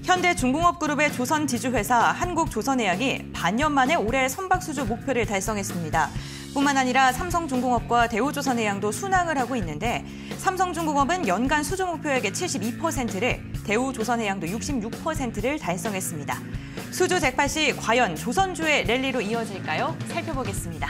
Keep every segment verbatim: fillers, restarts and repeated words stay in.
현대중공업그룹의 조선지주회사 한국조선해양이 반년 만에 올해 선박수주 목표를 달성했습니다. 뿐만 아니라 삼성중공업과 대우조선해양도 순항을 하고 있는데 삼성중공업은 연간 수주 목표액의 칠십이 퍼센트를, 대우조선해양도 육십육 퍼센트를 달성했습니다. 수주 잭팟 시 과연 조선주의 랠리로 이어질까요? 살펴보겠습니다.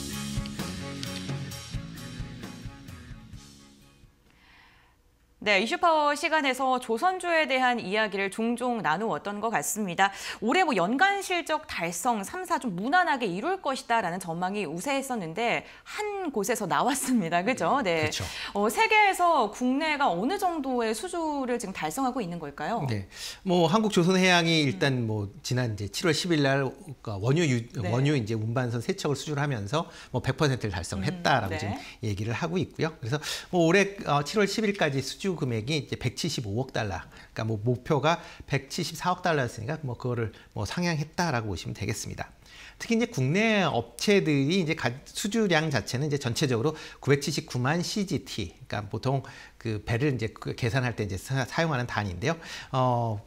네, 이슈파워 시간에서 조선주에 대한 이야기를 종종 나누었던 것 같습니다. 올해 뭐 연간 실적 달성 삼 사 좀 무난하게 이룰 것이다라는 전망이 우세했었는데 한 곳에서 나왔습니다. 그죠? 네. 그렇죠. 어, 세계에서 국내가 어느 정도의 수주를 지금 달성하고 있는 걸까요? 네. 뭐 한국조선해양이 일단 뭐 지난 이제 칠월 십일 날 원유 유, 네. 원유 이제 운반선 세척을 수주를 하면서 뭐 백 퍼센트를 달성을 했다라고 음, 네. 지금 얘기를 하고 있고요. 그래서 뭐 올해 칠월 십일까지 수주 금액이 이제 백칠십오억 달러. 그러니까 뭐 목표가 백칠십사억 달러였으니까 뭐 그거를 뭐 상향했다라고 보시면 되겠습니다. 특히 이제 국내 업체들이 이제 수주량 자체는 이제 전체적으로 구백칠십구만 씨지티, 그러니까 보통 그 배를 이제 계산할 때 이제 사용하는 단위인데요. 어,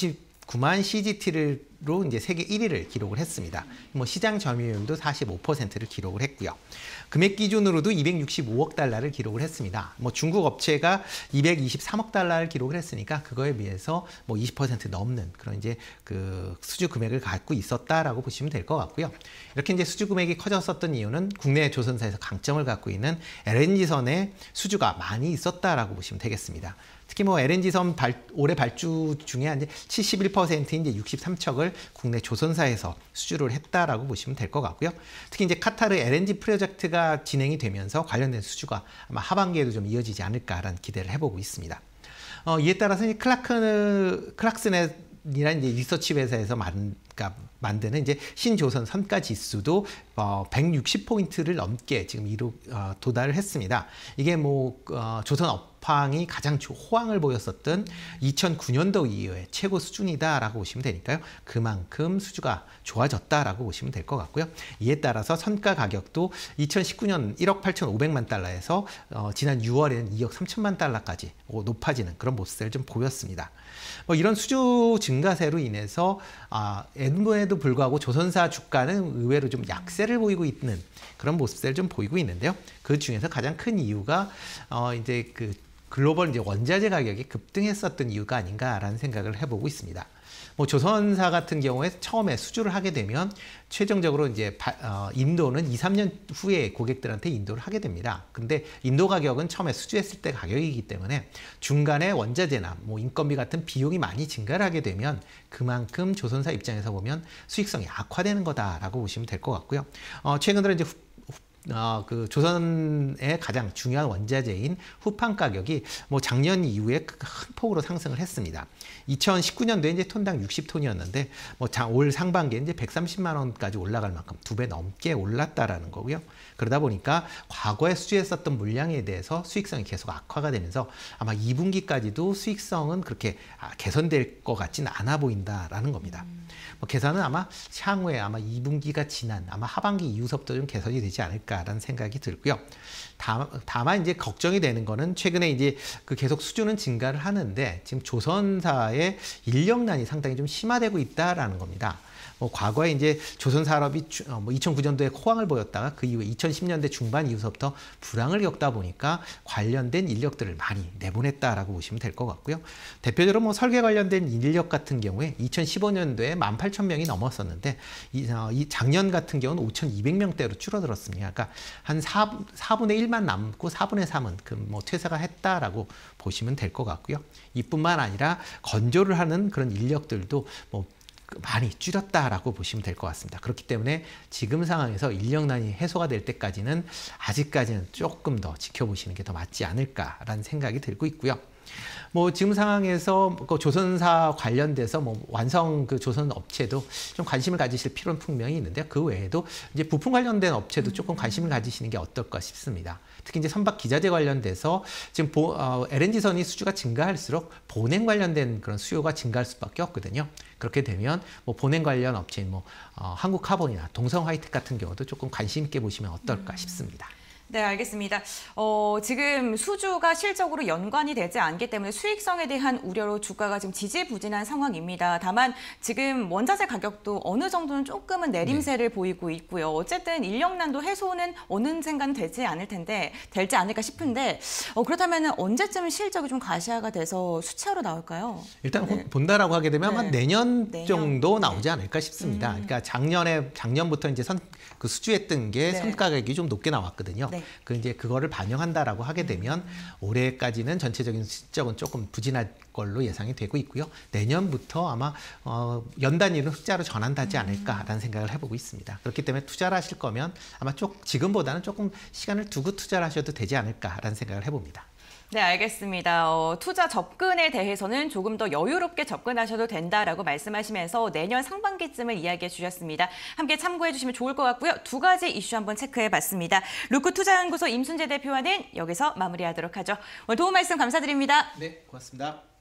구백칠십구만 씨지티로 이제 세계 일 위를 기록을 했습니다. 뭐 시장 점유율도 사십오 퍼센트를 기록을 했고요. 금액 기준으로도 이백육십오억 달러를 기록을 했습니다. 뭐 중국 업체가 이백이십삼억 달러를 기록을 했으니까 그거에 비해서 뭐 이십 퍼센트 넘는 그런 이제 그 수주 금액을 갖고 있었다라고 보시면 될 것 같고요. 이렇게 이제 수주 금액이 커졌었던 이유는 국내 조선사에서 강점을 갖고 있는 엘엔지선의 수주가 많이 있었다라고 보시면 되겠습니다. 특히 뭐 엘엔지선 발, 올해 발주 중에 한 칠십일 퍼센트인 이제 육십삼척을 국내 조선사에서 수주를 했다라고 보시면 될 것 같고요. 특히 이제 카타르 엘엔지 프로젝트가 진행이 되면서 관련된 수주가 아마 하반기에도 좀 이어지지 않을까라는 기대를 해보고 있습니다. 어, 이에 따라서 이제 클라크, 클락슨이라는 이제 리서치 회사에서 만, 그러니까 만드는 이제 신조선 선가 지수도 어, 백육십 포인트를 넘게 지금 이루, 어, 도달을 했습니다. 이게 뭐 어, 조선 업황이 가장 호황을 보였었던 이천구 년도 이후에 최고 수준이다라고 보시면 되니까요. 그만큼 수주가 좋아졌다라고 보시면 될 것 같고요. 이에 따라서 선가 가격도 이천십구 년 일억 팔천오백만 달러에서 어, 지난 유월에는 이억 삼천만 달러까지 높아지는 그런 모습을 좀 보였습니다. 뭐 이런 수주 증가세로 인해서 아, 에도 불구하고 조선사 주가는 의외로 좀 약세를 보이고 있는 그런 모습을 좀 보이고 있는데요. 그 중에서 가장 큰 이유가 어, 이제 그 글로벌 이제 원자재 가격이 급등했었던 이유가 아닌가라는 생각을 해보고 있습니다. 뭐 조선사 같은 경우에 처음에 수주를 하게 되면 최종적으로 이제 바, 어, 인도는 이, 삼 년 후에 고객들한테 인도를 하게 됩니다. 근데 인도 가격은 처음에 수주했을 때 가격이기 때문에 중간에 원자재나 뭐 인건비 같은 비용이 많이 증가를 하게 되면 그만큼 조선사 입장에서 보면 수익성이 악화되는 거다라고 보시면 될 것 같고요. 어, 최근 들어 이제 어, 그 조선의 가장 중요한 원자재인 후판 가격이 뭐 작년 이후에 큰 폭으로 상승을 했습니다. 이천십구 년도에 이제 톤당 육십 톤이었는데 뭐 올 상반기에 이제 백삼십만 원까지 올라갈 만큼 두 배 넘게 올랐다라는 거고요. 그러다 보니까 과거에 수주했었던 물량에 대해서 수익성이 계속 악화가 되면서 아마 이 분기까지도 수익성은 그렇게 개선될 것 같지는 않아 보인다라는 겁니다. 음. 뭐 계산은 아마 향후에 아마 이 분기가 지난 아마 하반기 이후서부터 좀 개선이 되지 않을까라는 생각이 들고요. 다만, 다만 이제 걱정이 되는 거는 최근에 이제 그 계속 수주는 증가를 하는데 지금 조선사의 인력난이 상당히 좀 심화되고 있다라는 겁니다. 뭐 과거에 이제 조선 산업이 뭐 이천구 년도에 호황을 보였다가 그 이후에 이천십 년대 중반 이후서부터 불황을 겪다 보니까 관련된 인력들을 많이 내보냈다라고 보시면 될 것 같고요. 대표적으로 뭐 설계 관련된 인력 같은 경우에 이천십오 년도에 만 팔천 명이 넘었었는데 이, 어, 이 작년 같은 경우는 오천이백 명대로 줄어들었습니다. 그러니까 한 사 분의 일만 남고 사 분의 삼은 그 뭐 퇴사가 했다라고 보시면 될 것 같고요. 이뿐만 아니라 건조를 하는 그런 인력들도 뭐 많이 줄였다라고 보시면 될 것 같습니다. 그렇기 때문에 지금 상황에서 인력난이 해소가 될 때까지는 아직까지는 조금 더 지켜보시는 게 더 맞지 않을까라는 생각이 들고 있고요. 뭐 지금 상황에서 그 조선사 관련돼서 뭐 완성 그 조선 업체도 좀 관심을 가지실 필요는 분명히 있는데 그 외에도 이제 부품 관련된 업체도 조금 관심을 가지시는 게 어떨까 싶습니다. 특히 이제 선박 기자재 관련돼서 지금 보, 어, 엘엔지선이 수주가 증가할수록 본행 관련된 그런 수요가 증가할 수밖에 없거든요. 그렇게 되면 뭐 본행 관련 업체인 뭐 어, 한국카본이나 동성화이텍 같은 경우도 조금 관심 있게 보시면 어떨까 싶습니다. 네, 알겠습니다. 어, 지금 수주가 실적으로 연관이 되지 않기 때문에 수익성에 대한 우려로 주가가 지금 지지부진한 상황입니다. 다만 지금 원자재 가격도 어느 정도는 조금은 내림세를 네. 보이고 있고요. 어쨌든 인력난도 해소는 어느샌가는 되지 않을 텐데 되지 않을까 싶은데 어, 그렇다면 언제쯤 실적이 좀 가시화가 돼서 수치화로 나올까요? 일단 네. 본다라고 하게 되면 네. 한 내년, 내년 정도 나오지 않을까 싶습니다. 음. 그러니까 작년에 작년부터 이제 선, 그 수주했던 게 네. 선가격이 좀 높게 나왔거든요. 네. 그 이제 그거를 반영한다라고 하게 되면 음. 올해까지는 전체적인 실적은 조금 부진할 걸로 예상이 되고 있고요. 내년부터 아마 어, 연 단위로 흑자로 전환하지 않을까라는 생각을 해보고 있습니다. 그렇기 때문에 투자를 하실 거면 아마 좀 지금보다는 조금 시간을 두고 투자를 하셔도 되지 않을까라는 생각을 해봅니다. 네, 알겠습니다. 어, 투자 접근에 대해서는 조금 더 여유롭게 접근하셔도 된다라고 말씀하시면서 내년 상반기쯤을 이야기해 주셨습니다. 함께 참고해 주시면 좋을 것 같고요. 두 가지 이슈 한번 체크해 봤습니다. 루크 투자연구소 임순재 대표와는 여기서 마무리하도록 하죠. 오늘 도움 말씀 감사드립니다. 네, 고맙습니다.